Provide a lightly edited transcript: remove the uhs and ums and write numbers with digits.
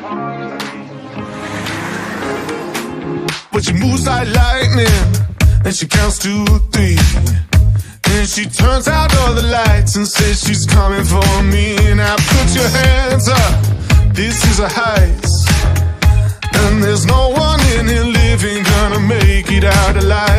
But she moves like lightning, and she counts to 3. Then she turns out all the lights and says she's coming for me. Now put your hands up, this is a heist, and there's no one in here living gonna make it out alive.